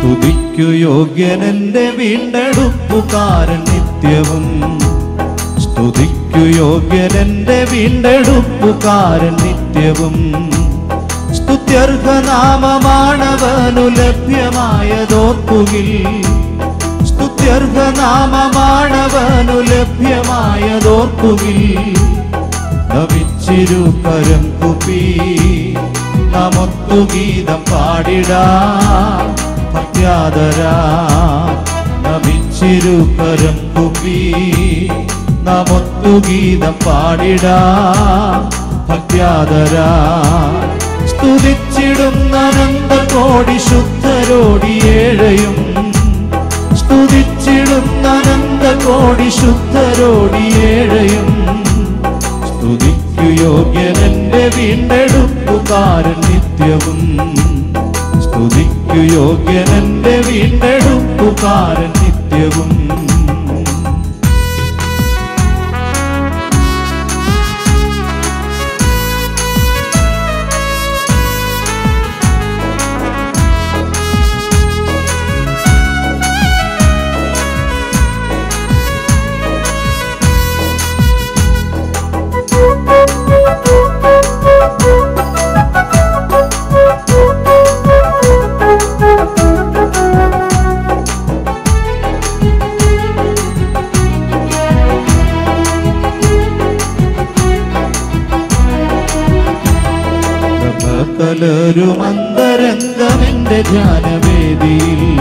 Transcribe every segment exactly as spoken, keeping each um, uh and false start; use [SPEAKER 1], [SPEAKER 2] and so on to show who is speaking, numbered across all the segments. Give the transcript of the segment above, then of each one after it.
[SPEAKER 1] സ്തുതിക്കു യോഗ്യനെന്റെ വീണ്ടെടുപ്പുകാരൻ നിത്യവും. സ്തുതിക്കു യോഗ്യനെന്റെ വീണ്ടെടുപ്പുകാരൻ നിത്യവും. സ്തുത്യർഹനാമമാണവനു ലഭ്യമായതോർക്കുകിൽ. സ്തുത്യർഹനാമമാണവനു ലഭ്യമായതോർക്കുകിൽ. നമിച്ചിരു കരം കുപ്പി നമൊത്തു ഗീതം പാടിടാം ഭക്ത്യാദരാ. നമിച്ചിരു കരം കുപ്പി നമൊത്തു ഗീതം പാടിടാം ഭക്ത്യാദരാ. സ്തുതിച്ചിടുന്ന അനന്ത കോടി ശുദ്ധരോടി ഏഴയും. സ്തുതിച്ചിടുന്ന അനന്ത കോടി ശുദ്ധരോടി ഏഴയും. സ്തുതിക്കു യോഗ്യനെന്റെ വീണ്ടെടുപ്പുകാരൻ നിത്യവും. സ്തുതിക്കു യോഗ്യനെന്റെ വീണ്ടെടുപ്പുകാരൻ നിത്യവും. പ്രഭകലരുമന്തരംഗമെന്റെ ധ്യാനവേദിയിൽ.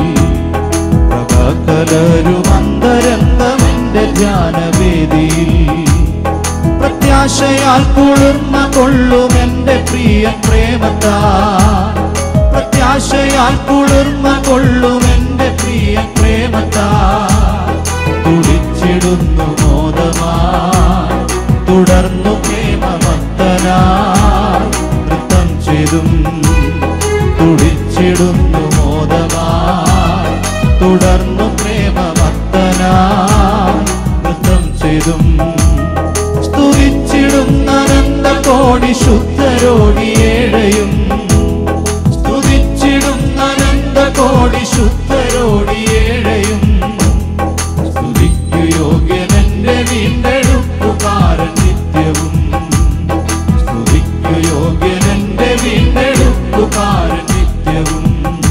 [SPEAKER 1] പ്രഭകലരുമന്തരംഗമെന്റെ ധ്യാനവേദിയിൽ. പ്രത്യാശയാൽ കുളിർമ കൊള്ളുമെന്റെ പ്രിയ പ്രേമത്താൽ. പ്രത്യാശയാൽ കുളിർമ കൊള്ളുമെന്റെ പ്രിയ പ്രേമത്താൽ. തുടിച്ചിടുന്നു മോദമായി തുടർന്നു പ്രേമഭക്തനായി നൃത്തം ചെയ്തും. തുടിച്ചിടുന്നു മോദമായി തുടർന്നു പ്രേമഭക്തനായി നൃത്തം ചെയ്തും. സ്തുതിച്ചിടുന്ന അനന്ത കോടി ശുദ്ധരോടി ഏഴയും. സ്തുതിച്ചിടുന്ന അനന്ത കോടി ശുദ്ധരോടി ഏഴയും. സ്തുതിക്കു യോഗ്യനെന്റെ വീണ്ടെടുപ്പുകാരൻ നിത്യവും. സ്തുതിക്കു യോഗ്യനെന്റെ വീണ്ടെടുപ്പുകാരൻ നിത്യവും.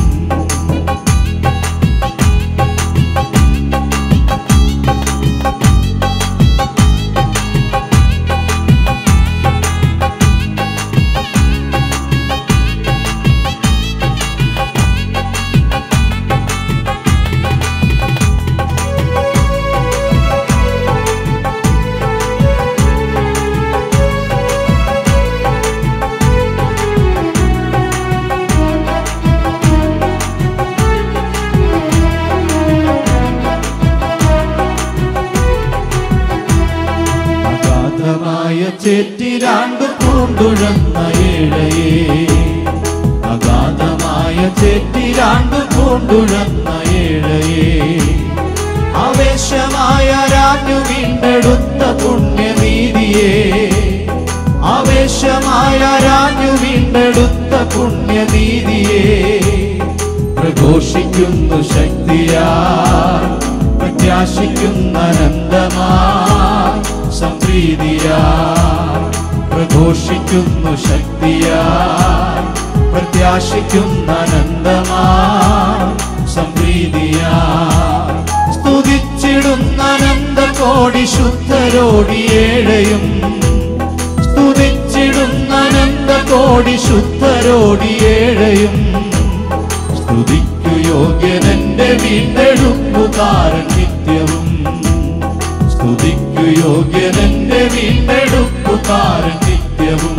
[SPEAKER 1] ചേറ്റിരാണ്ടു പൂണ്ടുഴന്ന ഏഴയേ. അഗാധമായ ചേറ്റിരാണ്ടു പൂണ്ടുഴന്ന ഏഴയേ. ആവേശമായ രാജു വീണ്ടെടുത്ത പുണ്യനീതിയേ. ആവേശമായ രാജു വീണ്ടെടുത്ത പുണ്യനീതിയേ. പ്രഘോഷിക്കുന്നു ശക്തിയാ പ്രത്യാശിക്കുന്ന അനന്തമായി സംപ്രീതിയാ. പ്രഘോഷിക്കുന്നു ശക്തിയാ പ്രത്യാശിക്കുന്ന അനന്തമായി സംപ്രീതിയാ. സ്തുതിച്ചിടുന്ന അനന്ത കോടി ശുദ്ധരോടി ഏഴയും. സ്തുതിച്ചിടുന്ന അനന്ത കോടി ശുദ്ധരോടി ഏഴയും. സ്തുതിക്കു യോഗ്യനെന്റെ വീണ്ടെടുപ്പുകാരൻ നിത്യവും. സ്തുതിക്കു യോഗ്യനെന്റെ വീണ്ടെടുപ്പുകാരൻ നിത്യവും.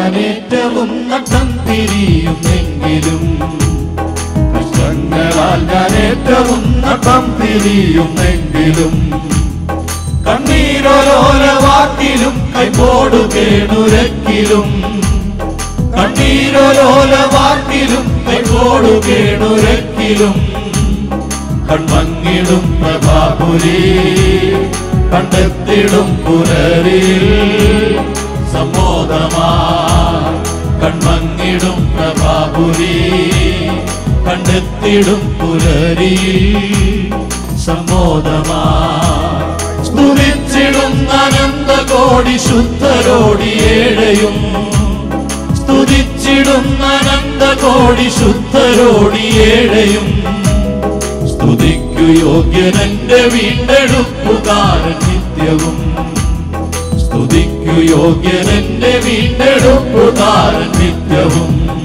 [SPEAKER 1] ഞാൻ ഏറ്റവും നട്ടം തിരിയുന്നെങ്കിലും കഷ്ടങ്ങളാൽ ഞാൻ ഏറ്റവും നട്ടം തിരിയുന്നെങ്കിലും കണ്ണീരോലോല വാക്കിലും കൈപോടു കേണുരക്കിലും കണ്ണീരോലോല വാക്കിലും കൈപോടു കേണുരക്കിലും കൺമങ്ങിടും പ്രഭാപുരി കണ്ടെത്തിടും പുലരിൽ സമ്മോദമാ കൺമങ്ങിടും പ്രഭാപുരി കണ്ടെത്തിടും പുലരിൽ സമ്മോദമാ സ്തുതിച്ചിടുന്ന അനന്തകോടി ശുദ്ധരോടി ഏഴയും സ്തുതിച്ചിടുന്ന അനന്തകോടി ശുദ്ധരോടി ഏഴയും സ്തുതിക്കു യോഗ്യനെന്റെ വീണ്ടെടുപ്പുകാരൻ നിത്യവും സ്തുതിക്കു യോഗ്യനെന്റെ വീണ്ടെടുപ്പുകാരൻ നിത്യവും